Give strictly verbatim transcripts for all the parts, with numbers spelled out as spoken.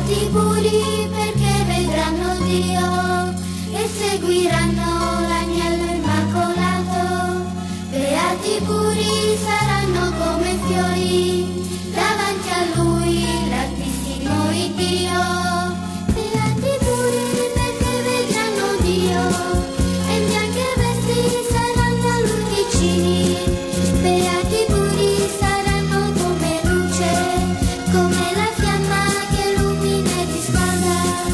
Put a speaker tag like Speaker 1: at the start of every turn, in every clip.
Speaker 1: Beati puri perché vedranno Dio e seguiranno l'agnello immacolato. Beati puri saranno come fiori davanti a Lui, l'Altissimo Iddio. Beati puri perché vedranno Dio e in bianche vesti saranno a Lui vicini. Beati puri saranno come luce, come la fiamma che illumina e riscalda.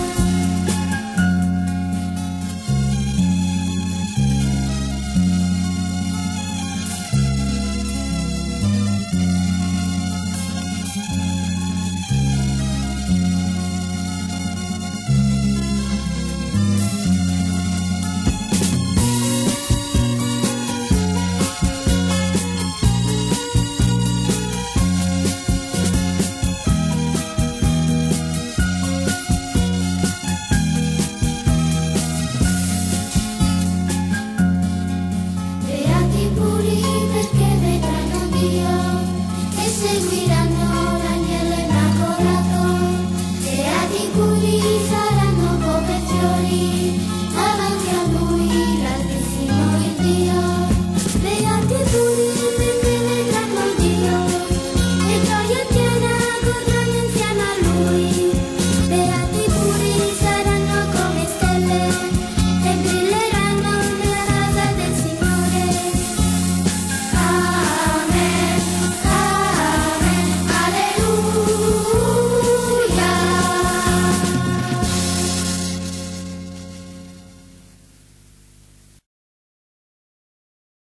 Speaker 1: Beati puri perché vedranno Dio e seguiranno l'agnello immacolato. Beati puri saranno come fiori davanti a Lui, l'Altissimo Iddio. Beati puri